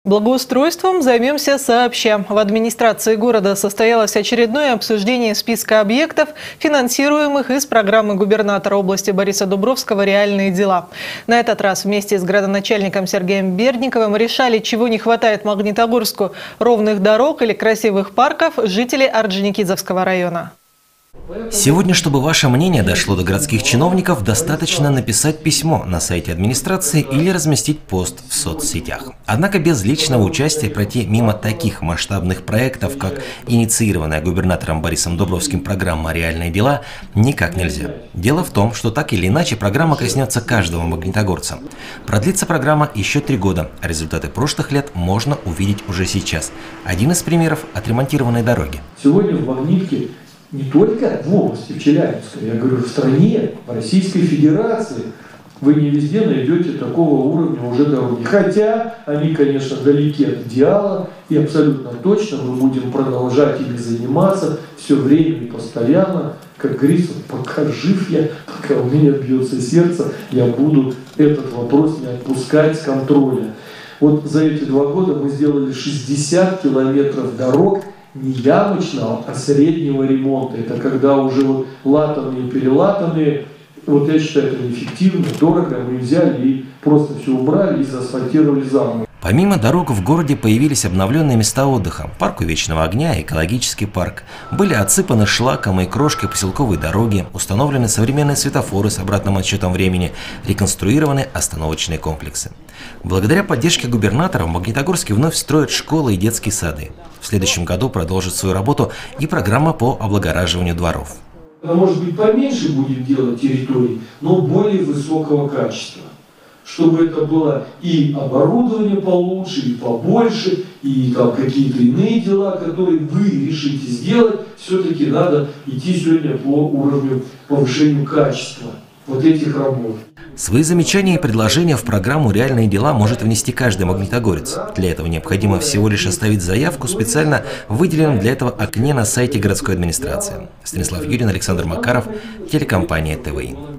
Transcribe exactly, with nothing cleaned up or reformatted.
Благоустройством займемся сообща. В администрации города состоялось очередное обсуждение списка объектов, финансируемых из программы губернатора области Бориса Дубровского «Реальные дела». На этот раз вместе с градоначальником Сергеем Бердниковым решали, чего не хватает Магнитогорску – ровных дорог или красивых парков жители Орджоникидзевского района. Сегодня, чтобы ваше мнение дошло до городских чиновников, достаточно написать письмо на сайте администрации или разместить пост в соцсетях. Однако без личного участия пройти мимо таких масштабных проектов, как инициированная губернатором Борисом Дубровским программа «Реальные дела», никак нельзя. Дело в том, что так или иначе программа коснется каждого магнитогорца. Продлится программа еще три года, а результаты прошлых лет можно увидеть уже сейчас. Один из примеров – отремонтированной дороги. Сегодня в Магнитке не только в области, в Челябинской, я говорю, в стране, в Российской Федерации, вы не везде найдете такого уровня уже дороги. Хотя они, конечно, далеки от идеала, и абсолютно точно мы будем продолжать ими заниматься все время и постоянно. Как говорится, пока жив я, пока у меня бьется сердце, я буду этот вопрос не отпускать с контроля. Вот за эти два года мы сделали шестьдесят километров дорог, не ямочного, а среднего ремонта. Это когда уже вот латанные, перелатанные. Вот я считаю, это неэффективно, дорого. Мы взяли и просто все убрали и заасфальтировали заново. Помимо дорог в городе появились обновленные места отдыха. Парк у Вечного огня, экологический парк. Были отсыпаны шлаком и крошкой поселковые дороги, установлены современные светофоры с обратным отсчетом времени, реконструированы остановочные комплексы. Благодаря поддержке губернатора в Магнитогорске вновь строят школы и детские сады. В следующем году продолжит свою работу и программа по облагораживанию дворов. Может быть, поменьше будет делать территорий, но более высокого качества. Чтобы это было и оборудование получше, и побольше, и там какие-то иные дела, которые вы решите сделать, все-таки надо идти сегодня по уровню повышения качества вот этих работ. Свои замечания и предложения в программу «Реальные дела» может внести каждый магнитогорец. Для этого необходимо всего лишь оставить заявку в специально выделенном для этого окне на сайте городской администрации. Станислав Юрин, Александр Макаров, телекомпания ТВИ.